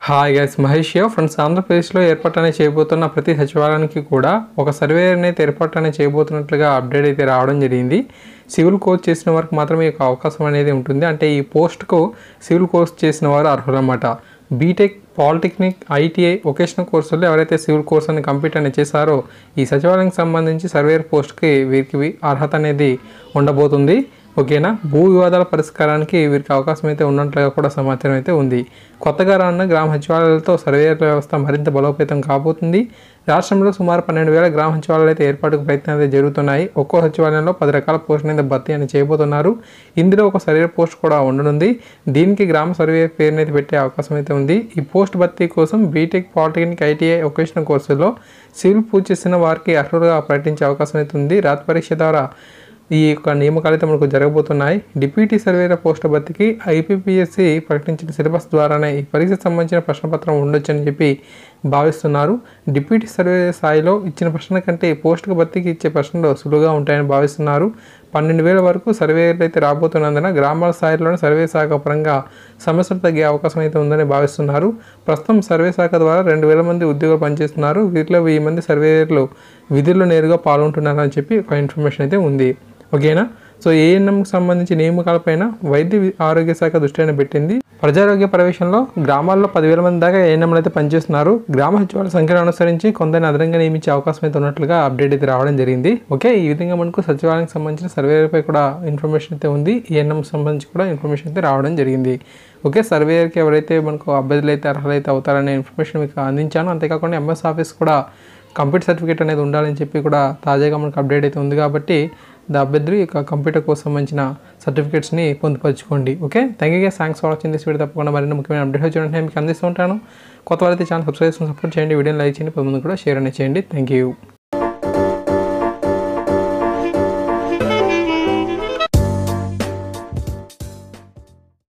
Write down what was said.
Hi guys, Mahesh friends. ఆంధ్రప్రదేశ్లో ఏర్పాటు చేయబోతున్న ప్రతి సచివాలయానికి కూడా ఒక సర్వేయర్ని అయితే ఏర్పాటు చేయబోతున్నట్లుగా అప్డేట్ అయితే రావడం జరిగింది. సివిల్ కోర్స్ చేసిన వారికి మాత్రమే ఈ అవకాశం అనేది ఉంటుంది. అంటే ఈ పోస్ట్కు సివిల్ కోర్స్ చేసిన వారు అర్హులన్నమాట. బీటెక్, పాలిటెక్నిక్, ఐటీఐ, వొకేషనల్ కోర్సుల్లో ఎవరైతే సివిల్ కోర్స్ అని కంప్లీట్ అనేది చేశారో ఈ సచివాలయానికి సంబంధించి సర్వేయర్ పోస్ట్కి వీరికి అర్హత అనేది ఉండబోతుంది. ఓకేనా. భూ వివాదాల పరిష్కారానికి వీరికి అవకాశం అయితే ఉన్నట్లుగా కూడా సమాచారం అయితే ఉంది. కొత్తగా రానున్న గ్రామ సచివాలయాలతో సర్వేయర్ల వ్యవస్థ మరింత బలోపేతం కాబోతుంది. రాష్ట్రంలో సుమారు 12,000 గ్రామ సచివాలయాలు అయితే ఏర్పాటుకు ప్రయత్నాలు అయితే జరుగుతున్నాయి. ఒక్కో సచివాలయంలో 10 రకాల పోస్టులు అయితే భర్తీ అని చేయబోతున్నారు. ఇందులో ఒక సర్వేయర్ పోస్ట్ కూడా ఉండనుంది. దీనికి గ్రామ సర్వేయర్ పేరుని అయితే పెట్టే అవకాశం అయితే ఉంది. ఈ పోస్ట్ భర్తీ కోసం బీటెక్, పాలిటెక్నిక్, ఐటీఐ, వొకేషనల్ కోర్సుల్లో సివిల్ పూర్తి చేసిన వారికి అర్హులుగా ప్రకటించే అవకాశం అయితే ఉంది. రాత పరీక్ష ద్వారా ఈ యొక్క నియామకాలు అయితే మనకు జరగబోతున్నాయి. డిప్యూటీ సర్వేయర్ పోస్టుల భర్తీకి ఐపీపీఎస్సీ ప్రకటించిన సిలబస్ ద్వారానే ఈ పరీక్షకు సంబంధించిన ప్రశ్నపత్రం ఉండొచ్చని చెప్పి భావిస్తున్నారు. డిప్యూటీ సర్వేయర్ స్థాయిలో ఇచ్చిన ప్రశ్నల కంటే పోస్టుకు భర్తీకి ఇచ్చే ప్రశ్నలు సులువుగా ఉంటాయని భావిస్తున్నారు. 12,000 వరకు సర్వేయర్లు అయితే రాబోతున్నందున గ్రామాల స్థాయిలోనే సర్వే శాఖ పరంగా సమస్యలు తగ్గే అవకాశం అయితే ఉందని భావిస్తున్నారు. ప్రస్తుతం సర్వే శాఖ ద్వారా 2,000 మంది ఉద్యోగులు పనిచేస్తున్నారు. వీరిలో 1000 మంది సర్వేయర్లు విధుల్లో నేరుగా పాల్గొంటున్నారని చెప్పి ఒక ఇన్ఫర్మేషన్ అయితే ఉంది. ఓకేనా. సో ఏఎన్ఎంకి సంబంధించి నియామకాలపైన వైద్య ఆరోగ్య శాఖ దృష్టిని పెట్టింది. ప్రజారోగ్య ప్రవేశంలో గ్రామాల్లో 10,000 మంది దాకా ఏఎన్ఎంలు అయితే పనిచేస్తున్నారు. గ్రామ సచివాలయ సంఖ్యను అనుసరించి కొందరిని అదనంగా నియమించే అవకాశం అయితే ఉన్నట్లుగా అప్డేట్ అయితే రావడం జరిగింది. ఓకే. ఈ విధంగా మనకు సచివాలయానికి సంబంధించిన సర్వేయర్పై కూడా ఇన్ఫర్మేషన్ అయితే ఉంది. ఏఎన్ఎం సంబంధించి కూడా ఇన్ఫర్మేషన్ అయితే రావడం జరిగింది. ఓకే. సర్వేయర్కి ఎవరైతే మనకు అభ్యర్థులు అయితే అర్హులైతే అవుతారనే ఇన్ఫర్మేషన్ మీకు అందించాను. అంతేకాకుండా ఎంఎస్ ఆఫీస్ కూడా కంప్యూటర్ సర్టిఫికేట్ అనేది ఉండాలని చెప్పి కూడా తాజాగా మనకు అప్డేట్ అయితే ఉంది. కాబట్టి అభ్యర్థులు ఇక కంప్యూటర్ కోసం సంబంధించిన సర్టిఫికేట్స్ని పొందుపరచుకోండి. Okay. Thanks for watching this video. తప్పకుండా మరిన్ని ముఖ్యమైన అప్డేట్ వచ్చి మీకు అందిస్తూ ఉంటాను. కొత్త వారైతే ఛానల్ సబ్స్క్రైబ్ చేసుకుని సపోర్ట్ చేయండి. వీడియోని లైక్ చేయండి. 10 మంది కూడా షేర్ అనేది చేయండి. Thank you.